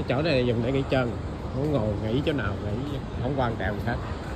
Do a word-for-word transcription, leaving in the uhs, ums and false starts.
cái chỗ này là dùng để nghỉ chân, muốn ngồi nghỉ chỗ nào nghỉ, không quan trọng hết.